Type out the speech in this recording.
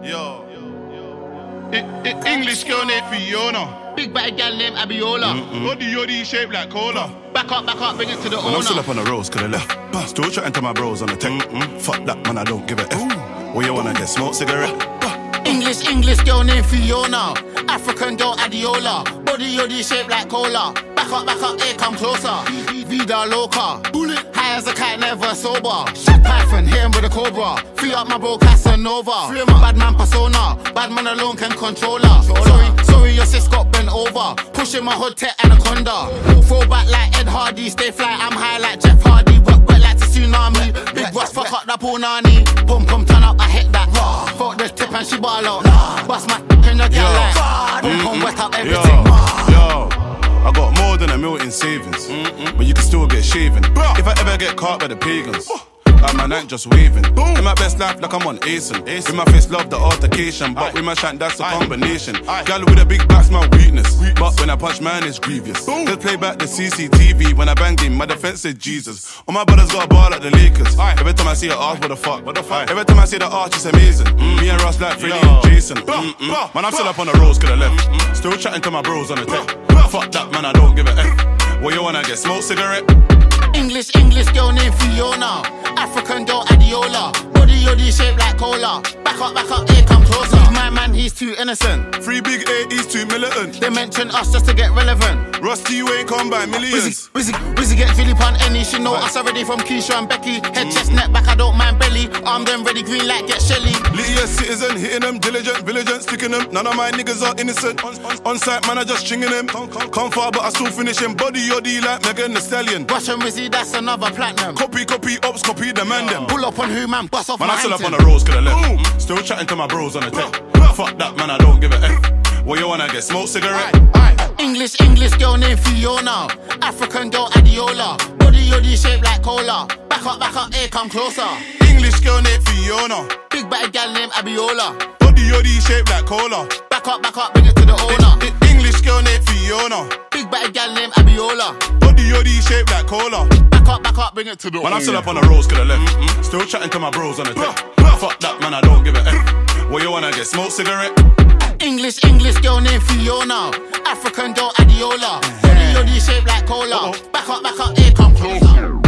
English girl named Fiona. Big bad gal named Abiola. Body yoddy shaped like cola. Back up, bring it to the Man, owner. I'm still up on the roads, could I left. Still chatting to my bros on the tech. Fuck that, man, I don't give a F. Where you wanna get smoke cigarette? English girl named Fiona. African girl Adiola. Body yoddy shaped like cola. Back up, here come closer. Vida loca. High as a kite, never sober. Python, hit him with a cobra. Free up my bro Casanova. Bad man persona. Bad man alone can control her. Sorry, your sis got bent over. Pushing my hood to anaconda. Throw back like Ed Hardy. Stay fly, I'm high like Jeff Hardy. Work like the tsunami. Big Ross, fuck up that punani. Pum, turn up, I hit that. Fuck the tip and she ball out. Bust my in the gal like. Pum, wet up everything. Yo, I got more than $1 million in savings, but you can still get shaven. If I ever get caught by the pagans, my night just waving. In my best life, like I'm on Asen. With my face, love the altercation, but with my shank, that's a combination. Gal with a big back's my weakness, but when I punch, man, it's grievous. Just play back the CCTV when I bang him. My defense said Jesus. All my brothers got a ball like the Lakers. Every time I see her arch, what the fuck? Every time I see the arch, it's amazing. Me and Ross like Freddie and Jason. Man, I'm still up on the roads, could I left. Still chatting to my bros on the tech. Fuck that, man, I don't give a F. Where you wanna get smoke cigarette? English girl named Fiona. African girl Adiola. Body yoddy shaped like cola. Back up, here come closer. My man, he's too innocent. Free big A, he's too militant. They mention us just to get relevant. Rusty, you ain't come by millions. Wizzy get Philip on any. She know us already from Keisha and Becky. Head, chest, neck, back, I don't mind belly. Armed and ready, green light, get Shelly. Lydia citizen, hitting them, diligent, vigilant, sticking them. None of my niggas are innocent. On site, man, I just stringing them. Come far, but I still finish him. Body yoddy like Megan Thee Stallion. Rush and Wizzy, that's another platinum. Copy, ops, copy, demand them. Pull up on who, man, bust off man, my I'm still up on item. the roads, could I left. Still chatting to my bros on the tech. Fuck that, man, I don't give a F. Where you wanna get smoke cigarette? English girl named Fiona. African girl Adiola. Body yoddy shaped like cola. Back up, here come closer. English girl named Fiona. Big bad gal named Abiola. Body yoddy shaped like cola. Back up, bring it to the owner. English girl named Fiona. Big bad gal named Abiola. Body yoddy shaped like cola. Back up, bring it to the owner. Man, I'm still up on the roads, could I left. Still chatting to my bros on the tech. Fuck that, man, I don't give a F. Where you wanna get smoke cigarette? English girl named Fiona. African girl Adiola. Body yoddy shaped like cola. Back up, here come closer.